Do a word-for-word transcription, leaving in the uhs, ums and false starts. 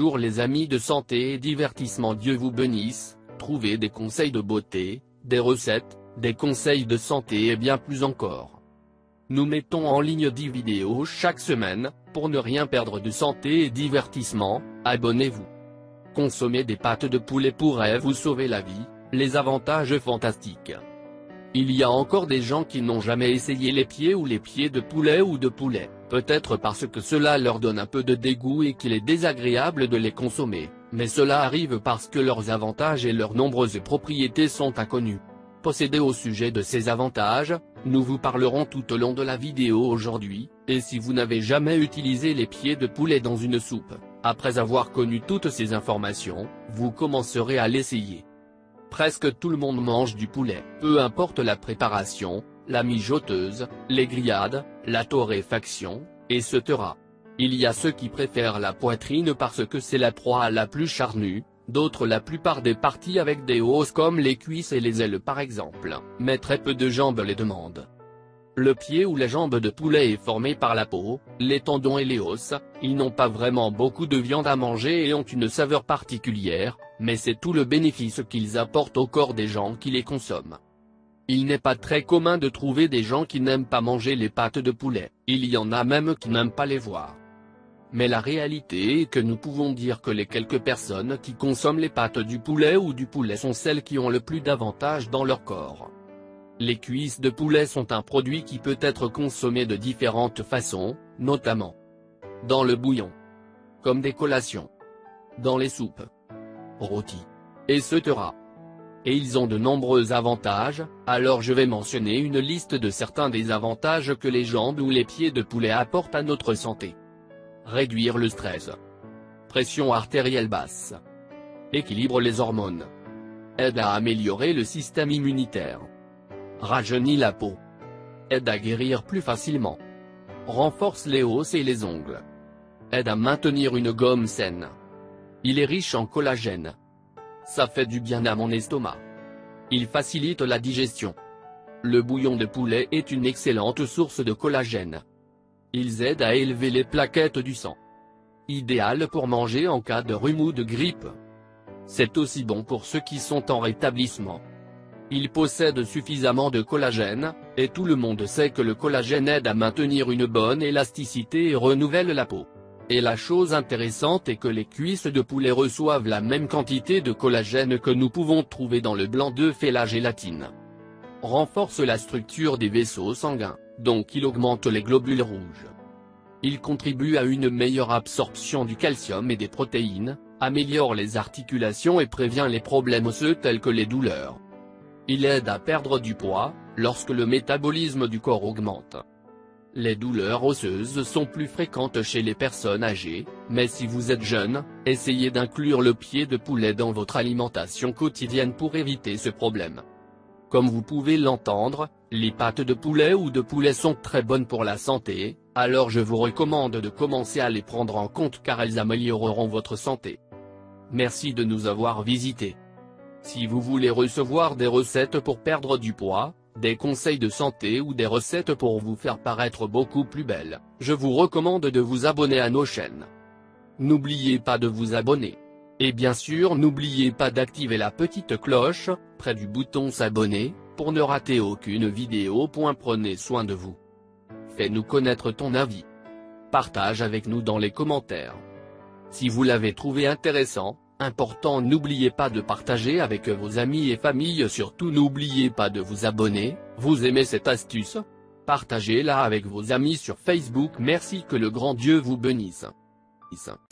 Bonjour les amis de santé et divertissement, Dieu vous bénisse. Trouvez des conseils de beauté, des recettes, des conseils de santé et bien plus encore. Nous mettons en ligne dix vidéos chaque semaine, pour ne rien perdre de santé et divertissement, abonnez-vous. Consommer des pâtes de poulet pourrait vous sauver la vie, les avantages fantastiques. Il y a encore des gens qui n'ont jamais essayé les pieds ou les pieds de poulet ou de poulet, peut-être parce que cela leur donne un peu de dégoût et qu'il est désagréable de les consommer, mais cela arrive parce que leurs avantages et leurs nombreuses propriétés sont inconnus. Possédés au sujet de ces avantages, nous vous parlerons tout au long de la vidéo aujourd'hui, et si vous n'avez jamais utilisé les pieds de poulet dans une soupe, après avoir connu toutes ces informations, vous commencerez à l'essayer. Presque tout le monde mange du poulet, peu importe la préparation, la mijoteuse, les grillades, la torréfaction, et cetera. Il y a ceux qui préfèrent la poitrine parce que c'est la proie la plus charnue, d'autres la plupart des parties avec des os comme les cuisses et les ailes par exemple, mais très peu de jambes les demandent. Le pied ou la jambe de poulet est formé par la peau, les tendons et les os, ils n'ont pas vraiment beaucoup de viande à manger et ont une saveur particulière, mais c'est tout le bénéfice qu'ils apportent au corps des gens qui les consomment. Il n'est pas très commun de trouver des gens qui n'aiment pas manger les pâtes de poulet, il y en a même qui n'aiment pas les voir. Mais la réalité est que nous pouvons dire que les quelques personnes qui consomment les pâtes du poulet ou du poulet sont celles qui ont le plus d'avantages dans leur corps. Les cuisses de poulet sont un produit qui peut être consommé de différentes façons, notamment dans le bouillon, comme des collations, dans les soupes, rôtis, et cetera. Et ils ont de nombreux avantages, alors je vais mentionner une liste de certains des avantages que les jambes ou les pieds de poulet apportent à notre santé. Réduire le stress. Pression artérielle basse. Équilibre les hormones. Aide à améliorer le système immunitaire. Rajeunit la peau. Aide à guérir plus facilement. Renforce les os et les ongles. Aide à maintenir une gomme saine. Il est riche en collagène. Ça fait du bien à mon estomac. Il facilite la digestion. Le bouillon de poulet est une excellente source de collagène. Ils aident à élever les plaquettes du sang. Idéal pour manger en cas de rhume ou de grippe. C'est aussi bon pour ceux qui sont en rétablissement. Il possède suffisamment de collagène, et tout le monde sait que le collagène aide à maintenir une bonne élasticité et renouvelle la peau. Et la chose intéressante est que les cuisses de poulet reçoivent la même quantité de collagène que nous pouvons trouver dans le blanc d'œuf et la gélatine. Renforce la structure des vaisseaux sanguins, donc il augmente les globules rouges. Il contribue à une meilleure absorption du calcium et des protéines, améliore les articulations et prévient les problèmes osseux tels que les douleurs. Il aide à perdre du poids, lorsque le métabolisme du corps augmente. Les douleurs osseuses sont plus fréquentes chez les personnes âgées, mais si vous êtes jeune, essayez d'inclure le pied de poulet dans votre alimentation quotidienne pour éviter ce problème. Comme vous pouvez l'entendre, les pâtes de poulet ou de poulet sont très bonnes pour la santé, alors je vous recommande de commencer à les prendre en compte car elles amélioreront votre santé. Merci de nous avoir visités. Si vous voulez recevoir des recettes pour perdre du poids, des conseils de santé ou des recettes pour vous faire paraître beaucoup plus belle, je vous recommande de vous abonner à nos chaînes. N'oubliez pas de vous abonner. Et bien sûr n'oubliez pas d'activer la petite cloche, près du bouton s'abonner, pour ne rater aucune vidéo. Prenez soin de vous. Fais-nous connaître ton avis. Partage avec nous dans les commentaires. Si vous l'avez trouvé intéressant, important, n'oubliez pas de partager avec vos amis et familles. Surtout n'oubliez pas de vous abonner. Vous aimez cette astuce? Partagez-la avec vos amis sur Facebook. Merci, que le grand Dieu vous bénisse.